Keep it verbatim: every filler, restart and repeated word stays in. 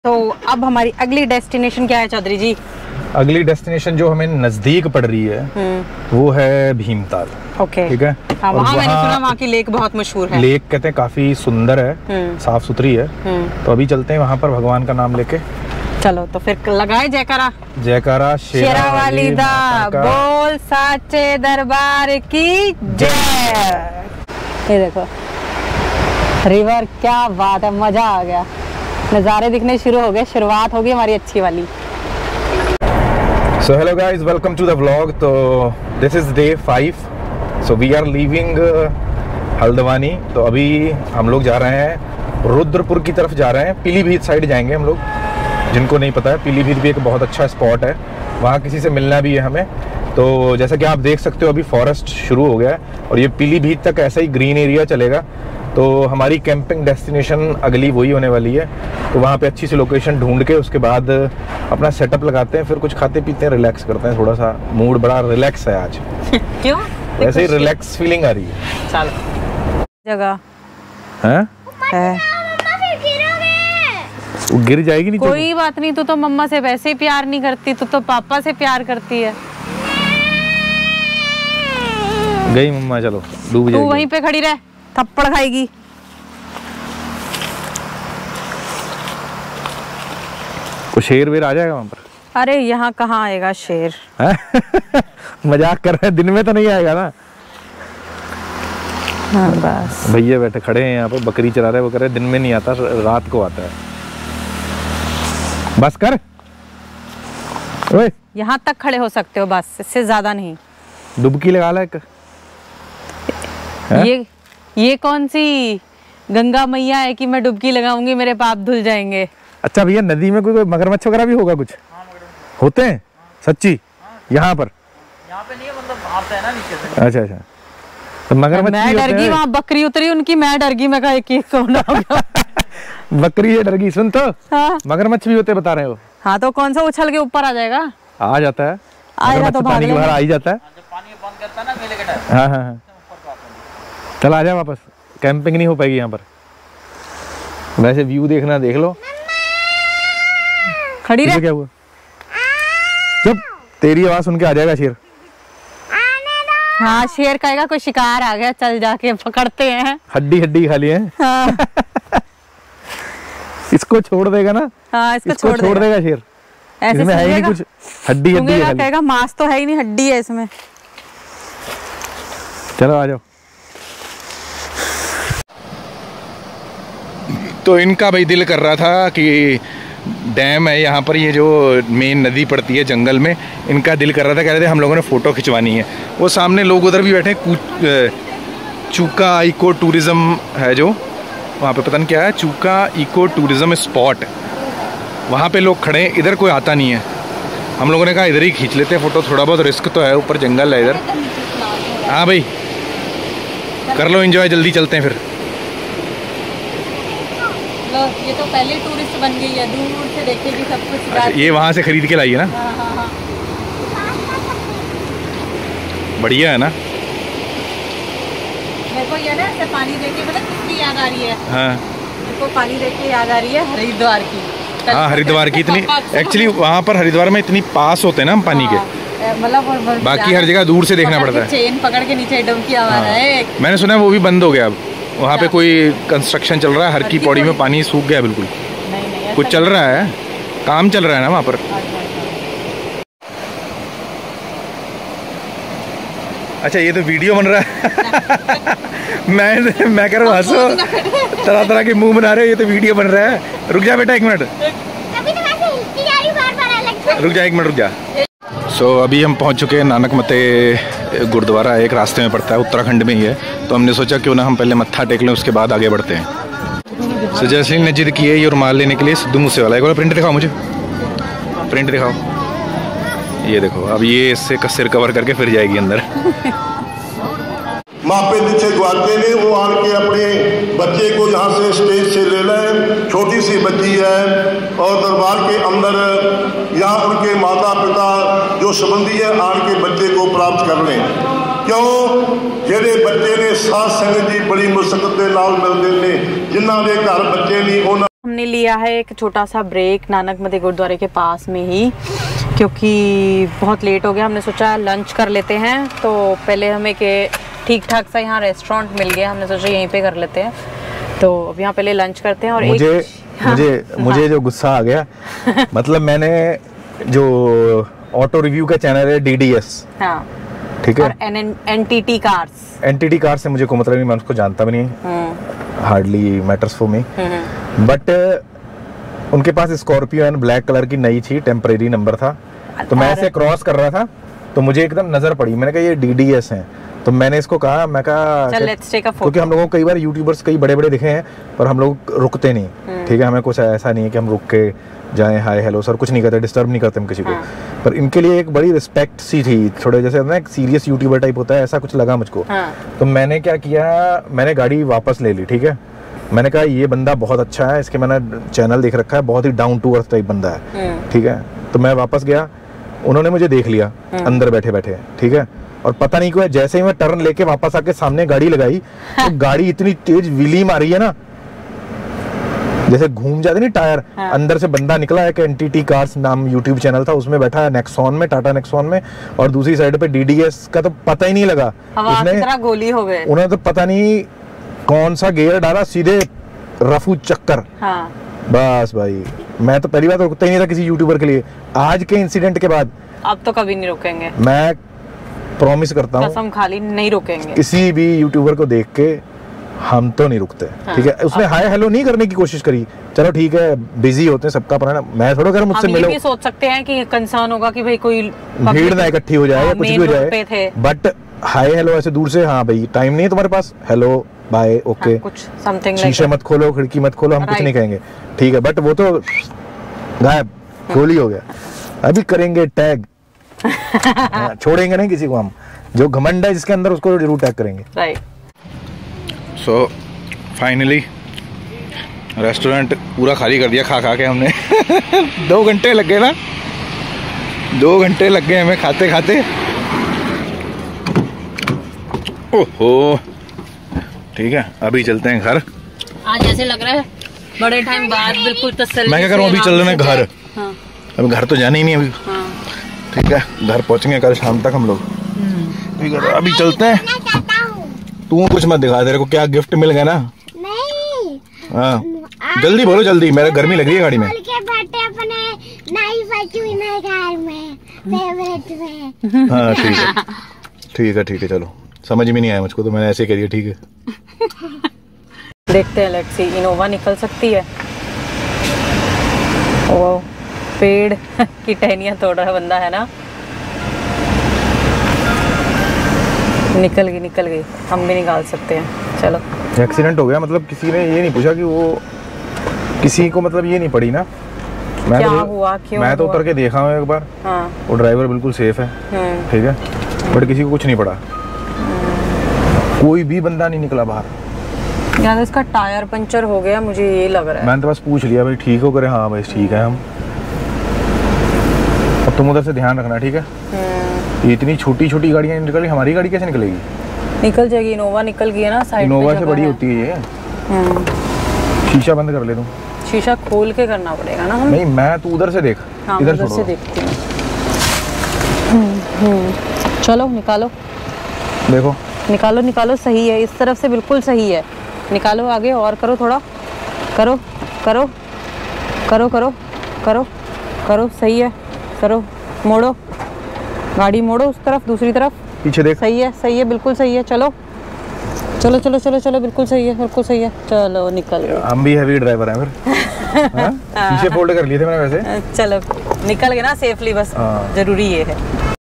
तो अब हमारी अगली डेस्टिनेशन क्या है चौधरी जी? अगली डेस्टिनेशन जो हमें नजदीक पड़ रही है वो है भीमताल। ओके, ठीक है। हाँ, वहाँ मैंने सुना वहाँ की लेक बहुत मशहूर है। लेक कहते हैं काफी सुंदर है, साफ सुथरी है। तो अभी चलते हैं वहाँ पर भगवान का नाम लेके। चलो तो फिर लगाए जयकारा। जयकारा शेरा वाली दा बोल साचे दरबार की जय। ये देखो रिवर, क्या बात है, मजा आ गया। नज़ारे दिखने शुरू हो गए, शुरुआत होगी हमारी अच्छी वाली। So hello guys, welcome to the vlog. तो this is day five. So we are leaving Haldwani. तो अभी हम लोग जा रहे हैं रुद्रपुर की तरफ जा रहे हैं। पीलीभीत साइड जाएंगे हम लोग। जिनको नहीं पता है, पीलीभीत भी एक बहुत अच्छा स्पॉट है, वहाँ किसी से मिलना भी है हमें। तो जैसा कि आप देख सकते हो अभी फॉरेस्ट शुरू हो गया है और ये पीलीभीत तक ऐसा ही ग्रीन एरिया चलेगा। तो हमारी कैंपिंग डेस्टिनेशन अगली वही होने वाली है। तो वहाँ पे अच्छी सी लोकेशन ढूंढ के उसके बाद अपना सेटअप लगाते हैं, फिर कुछ खाते पीते हैं, रिलैक्स करते हैं। थोड़ा सा मूड बड़ा रिलैक्स है आज। क्यों? वैसे ही रिलैक्स फीलिंग आ रही है। चलो जगह है, है। वो गिर जाएगी नहीं। कोई तो बात नहीं, तू तो मम्मा से वैसे ही प्यार नहीं करती, तू तो पापा से प्यार करती है। गई मम्मा, चलो डूब जाएगी। तू वहीं पे खड़ी रह, थप्पड़ खाएगी। वो शेर वेर आ जाएगा वहाँ पर? अरे यहाँ कहाँ आएगा शेर? मजाक कर रहे हैं, दिन में तो नहीं आएगा ना। हाँ बस। भैया बैठे खड़े हैं यहाँ पर, बकरी चरा रहे, वो कर रहे दिन में नहीं आता, रात को आता है। बस कर। ओए, यहाँ तक खड़े हो सकते हो बस, इससे ज्यादा नहीं। डुबकी लगा ला एक। ये ये कौन सी गंगा मैया है कि मैं डुबकी लगाऊंगी मेरे पाप धुल जाएंगे? अच्छा भैया, नदी में कोई, कोई मगरमच्छ वगैरह भी होगा कुछ? हाँ, होते हैं सच्ची? हाँ, यहाँ पर यहाँ पे नहीं है, मतलब आता है ना नीचे से। अच्छा अच्छा, तो मगरमच्छ मैं डर गई, वहाँ बकरी उतरी उनकी, मैं डर गई, मैं कहा एक कौन होगा। बकरी है डर गई। सुन तो, हाँ? मगरमच्छ भी होते बता रहे हो? हाँ, तो कौन सा उछल के ऊपर आ जाएगा? आ जाता है, आएगा तो पानी के बाहर आ ही जाता है। पानी बंद करता है ना मेले के टाइम। हाँ हाँ हाँ, चल आ जा वापस। कैंपिंग नहीं हो पाएगी यहाँ पर। वैसे व्यू देखना देख लो। खड़ी रह। क्या हुआ? चुप, तेरी आवाज सुन के आ जाएगा शेर। हाँ, शेर कहेगा कोई शिकार आ गया, चल जाके पकड़ते हैं। हड्डी हड्डी खा लिए हैं। हाँ। इसको छोड़ देगा ना। हाँ, इसको, इसको छोड़, छोड़ देगा शेर। ऐसे इसमें है ही नहीं कुछ, हड्डी हड्डी है खाली। कहेगा मांस तो है ही नहीं, हड्डी है इसमें। चलो आ जाओ। तो इनका भाई दिल कर रहा था कि डैम है यहाँ पर, ये जो मेन नदी पड़ती है जंगल में, इनका दिल कर रहा था, कह रहे थे हम लोगों ने फ़ोटो खिंचवानी है। वो सामने लोग उधर भी बैठे, चूका इको टूरिज़्म है जो वहाँ पे, पता नहीं क्या है, चूका इको टूरिज़्म स्पॉट, वहाँ पे लोग खड़े हैं। इधर कोई आता नहीं है। हम लोगों ने कहा इधर ही खींच लेते हैं फ़ोटो, थोड़ा बहुत रिस्क तो है, ऊपर जंगल है इधर। हाँ भाई, कर लो एंजॉय, जल्दी चलते हैं फिर। ये तो पहले टूरिस्ट बन गई है, दूर दूर से देखेगी सब कुछ। अच्छा, ये वहाँ से खरीद के लाई है ना? हाँ, हाँ, हाँ। बढ़िया है ना? मेरे को ये ना ऐसे पानी देख के मतलब किसकी याद आ रही है? हाँ, मेरे को पानी देख के याद आ रही है हरिद्वार की। हाँ, हरिद्वार की इतनी एक्चुअली वहाँ पर हरिद्वार में इतनी पास होते हैं ना हम पानी के, मतलब बाकी हर जगह दूर से देखना पड़ता है। चेन पकड़ के नीचे डुबकी आवा रहा है। मैंने सुना है वो भी बंद हो गया अब, वहाँ पे कोई कंस्ट्रक्शन चल रहा है, हर की पौड़ी में पानी सूख गया बिल्कुल। नहीं, नहीं, कुछ चल रहा है, काम चल रहा है ना वहाँ पर। अच्छा, ये तो वीडियो बन रहा है। मैं मैं कह रहा हूँ हंसो, तरह तरह के मुंह बना रहे हो, ये तो वीडियो बन रहा है। रुक जा बेटा एक मिनट, रुक जा एक मिनट रुक जा। सो so, अभी हम पहुंच चुके हैं नानक मते गुरुद्वारा, एक रास्ते में पड़ता है, उत्तराखंड में ही है। तो हमने सोचा क्यों ना हम पहले मत्था टेक लें, उसके बाद आगे बढ़ते हैं। सो जैसलीन ने जिद की है ये रुमाल लेने के लिए, सिद्धू मूसेवाला। एक बार प्रिंट दिखाओ मुझे, प्रिंट दिखाओ। ये देखो, अब ये इससे सिर कवर करके फिर जाएगी अंदर। मापे जिसे गुआते ने वो आन के अपने बच्चे को यहाँ से स्टेज से ले लें। छोटी सी बच्ची है और दरबार के अंदर यहाँ उनके माता पिता जो संबंधी है आन के बच्चे को प्राप्त कर लें। क्यों जेडे बच्चे ने साथ संगत जी बड़ी मुशक्कत के नाल मिलते हैं, जिन्हों के घर बच्चे नहीं उन्होंने हमने लिया है एक छोटा सा ब्रेक नानक मते गुरुद्वारे के पास में ही, क्योंकि बहुत लेट हो गया। हमने सोचा लंच कर लेते हैं, तो पहले हमें के ठीक ठाक सा यहाँ रेस्टोरेंट मिल गया, हमने सोचा यहीं पे कर लेते हैं। तो अब यहाँ पहले लंच करते हैं। और मुझे एक, मुझे हाँ, मुझे हाँ। जो गुस्सा आ गया मतलब मैंने जो ऑटो रिव्यू का चैनल है डी डी एस, हाँ, ठीक है, और N T T cars, N T T car से मुझे को मतलब नहीं, मैं उसको जानता भी नहीं, hardly matters for me, but उनके पास स्कॉर्पियो एंड ब्लैक कलर की नई थी, टेम्परेरी नंबर था, तो मैं ऐसे क्रॉस कर रहा था तो मुझे एकदम नजर पड़ी, मैंने कहा ये डी डी एस हैं, तो मैंने इसको कहा, मैं कहा क्योंकि हम लोगों को कई बार यूट्यूबर्स कई बड़े बड़े दिखे हैं पर हम लोग रुकते नहीं, ठीक है, हमें कुछ ऐसा नहीं है कि हम रुक के जाएं हाय हेलो सर, कुछ नहीं करते, डिस्टर्ब नहीं करते हम किसी को, हाँ। पर इनके लिए एक बड़ी रिस्पेक्ट सी थी, थोड़े जैसे ना एक सीरियस यूट्यूबर टाइप होता है, ऐसा कुछ लगा मुझको, हाँ। तो मैंने क्या किया, मैंने गाड़ी वापस ले ली, ठीक है, मैंने कहा ये बंदा बहुत अच्छा है, इसके मैंने चैनल देख रखा है, बहुत ही डाउन टू अर्थ टाइप बंदा है, ठीक है, तो मैं वापस गया, उन्होंने मुझे देख लिया अंदर बैठे बैठे, ठीक है, और पता नहीं क्यों जैसे ही मैं टर्न लेके वापस आके सामने गाड़ी लगाई तो गाड़ी इतनी तेज व्हीली मारी है ना, जैसे घूम जाते नहीं टायर, हाँ। अंदर से बंदा निकला, एक एन टी टी कार्स नाम यूट्यूब चैनल था, उसमें बैठा है नेक्सॉन में, टाटा नेक्सॉन में, और दूसरी साइड पे डी डी एस का, तो पता ही नहीं लगा, हवा की तरह गोली हो गए, उन्होंने तो पता नहीं कौन सा गियर डाला, सीधे रफू चक्कर, हाँ। बस भाई, मैं तो पहली बार तो रुकता ही नहीं था किसी यूट्यूबर के लिए, आज के इंसिडेंट के बाद अब तो कभी नहीं रुकेंगे, मैं प्रॉमिस करता हूँ, कसम खाली नहीं रुकेंगे, किसी भी यूट्यूबर को देख के हम तो नहीं रुकते, हाँ। ठीक है, उसने हाय हेलो नहीं करने की कोशिश करी, चलो ठीक है, बिजी होते हैं सबका, पर मैं थोड़ा कर मुझसे मिलो, हम ये भी सोच सकते हैं कि कंसर्न होगा कि भाई कोई भीड़ ना इकट्ठी हो जाए या कुछ भी हो जाए, बट हाय हेलो ऐसे दूर से, हाँ भाई टाइम नहीं है तुम्हारे पास, हेलो बाय ओके, हाँ, कुछ समथिंग लाइक, शीशे मत खोलो, खिड़की मत खोलो, हम कुछ नहीं कहेंगे, ठीक है, बट वो तो गायब, गोली हो गया, अभी करेंगे टैग छोड़ेंगे नहीं किसी को, हम जो घमंड है जिसके अंदर उसको जरूर टैग करेंगे, राइट। सो फाइनली रेस्टोरेंट पूरा खाली कर दिया खा खा के हमने दो घंटे लग गए ना, दो घंटे लग गए हमें खाते खाते, ओहो, ठीक है, अभी चलते हैं घर। आज ऐसे लग रहा है बड़े टाइम बाद बिल्कुल तसल्ली, मैं क्या करूँ, अभी चल रहे हैं घर, हाँ। अभी घर तो जाना ही नहीं अभी, हाँ। ठीक है, घर पहुंचेंगे कल शाम तक हम लोग, ठीक है, अभी चलते हैं। तू कुछ मत दिखा, तेरे को क्या गिफ्ट मिल गया ना, नहीं, हाँ जल्दी बोलो जल्दी, मेरे गर्मी लग रही है गाड़ी में, के बैठे अपने नई फॉर्च्यूनर कार में, फेवरेट में, हाँ ठीक है ठीक है ठीक है, चलो, समझ में नहीं आया मुझको तो मैंने ऐसे कह दिया, ठीक है। देखते हैं, लेट्स सी, इनोवा निकल सकती है, ओ पेड़ की टहनियां तोड़ रहा बंदा है ना, निकल गई निकल गई, हम भी निकाल सकते हैं, चलो। एक्सीडेंट हो गया, मतलब किसी ने ये नहीं पूछा कि वो, किसी को मतलब ये नहीं पड़ी ना, मैं क्या तो हुआ, क्यों मैं तो हुआ? उतर के देखा हूँ एक बार, हाँ। वो ड्राइवर बिल्कुल सेफ है, हम्म। ठीक है, बट किसी को कुछ नहीं पड़ा, कोई भी बंदा नहीं निकला बाहर, यार इसका टायर पंचर हो गया, मुझे ये लग रहा है। मैंने तो बस पूछ लिया भाई ठीक हो, करे हाँ भाई ठीक है, हम, अब तुम उधर से ध्यान रखना, ठीक है, ये इतनी छोटी छोटी गाड़ियाँ निकली, हमारी गाड़ी कैसे निकलेगी, निकल जाएगी, इनोवा निकल गई है ना, साइड इनोवा पे से जगह बड़ी है। होती है ये, हम्म। शीशा बंद कर ले तुम, शीशा खोल के करना पड़ेगा ना हम, नहीं मैं तू उधर से देख, हाँ, इधर उधर से छोड़ो, देखती हूँ। हम्म, हम्म। चलो निकालो देखो निकालो निकालो, सही है, इस तरफ से बिल्कुल सही है, निकालो आगे और करो, थोड़ा करो करो करो करो करो करो, सही है, करो, मोड़ो गाड़ी, मोड़ो उस तरफ, दूसरी तरफ, पीछे देख, सही है सही है, बिल्कुल सही है, चलो चलो चलो चलो चलो, बिल्कुल सही है, बिल्कुल सही है, चलो निकल गए, हम भी हैवी ड्राइवर हैं फिर हाँ? शीशे फोल्ड कर लिए थे मैंने वैसे, चलो निकल गए ना सेफली, बस हाँ। जरूरी ये है।